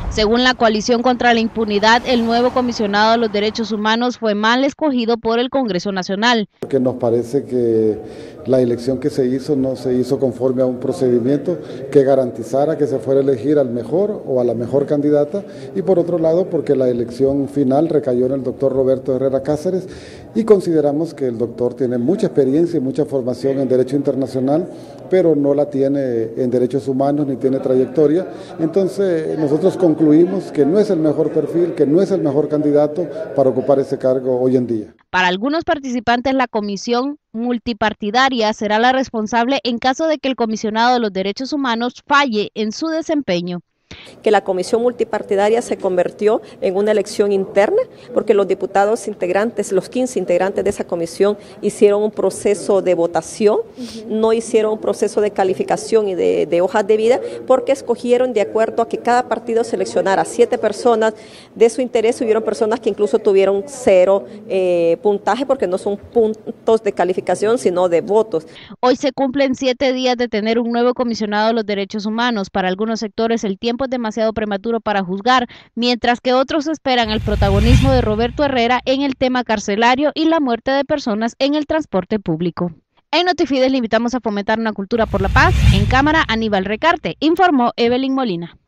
Según la Coalición contra la Impunidad, el nuevo comisionado de los derechos humanos fue mal escogido por el Congreso Nacional. Porque nos parece que la elección que se hizo no se hizo conforme a un procedimiento que garantizara que se fuera a elegir al mejor o a la mejor candidata, y por otro lado porque la elección final recayó en el doctor Roberto Herrera Cáceres, y consideramos que el doctor tiene mucha experiencia y mucha formación en derecho internacional, pero no la tiene en derechos humanos ni tiene trayectoria. Entonces nosotros concluimos que no es el mejor perfil, que no es el mejor candidato para ocupar ese cargo hoy en día. Para algunos participantes, la comisión multipartidaria será la responsable en caso de que el comisionado de los derechos humanos falle en su desempeño. Que la comisión multipartidaria se convirtió en una elección interna, porque los diputados integrantes, los 15 integrantes de esa comisión, hicieron un proceso de votación, no hicieron un proceso de calificación y de hojas de vida, porque escogieron de acuerdo a que cada partido seleccionara 7 personas de su interés. Hubieron personas que incluso tuvieron 0 puntaje, porque no son puntos de calificación, sino de votos. Hoy se cumplen 7 días de tener un nuevo comisionado de los derechos humanos. Para algunos sectores el tiempo es demasiado prematuro para juzgar, mientras que otros esperan el protagonismo de Roberto Herrera en el tema carcelario y la muerte de personas en el transporte público. En Notifides le invitamos a fomentar una cultura por la paz. En cámara, Aníbal Recarte, informó Evelyn Molina.